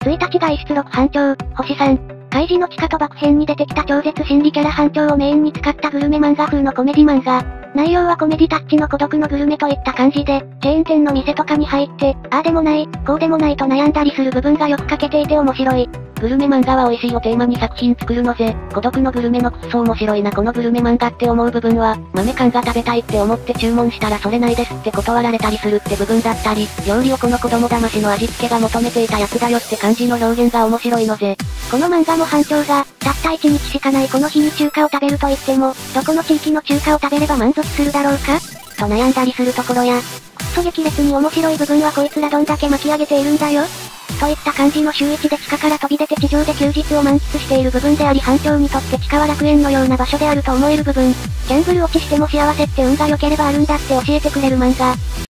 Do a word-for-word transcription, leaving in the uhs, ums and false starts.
ついたち外出録班長、星さん。カイジの地下賭博編に出てきた超絶心理キャラ班長をメインに使ったグルメ漫画風のコメディ漫画。内容はコメディタッチの孤独のグルメといった感じで、チェーン店の店とかに入って、ああでもない、こうでもないと悩んだりする部分がよく欠けていて面白い。 グルメ漫画は美味しいをテーマに作品作るのぜ。孤独のグルメのくっそ面白いなこのグルメ漫画って思う部分は、豆缶が食べたいって思って注文したらそれないですって断られたりするって部分だったり、料理をこの子供騙しの味付けが求めていたやつだよって感じの表現が面白いのぜ。 この漫画も班長が、たったいちにちしかないこの日に中華を食べると言っても、どこの地域の中華を食べれば満足するだろうかと悩んだりするところや、くっそ激烈に面白い部分はこいつらどんだけ巻き上げているんだよといった感じの週一で地下から飛び出て地上で休日を満喫している部分であり班長にとって地下は楽園のような場所であると思える部分。ギャンブル落ちしても幸せって運が良ければあるんだって教えてくれる漫画。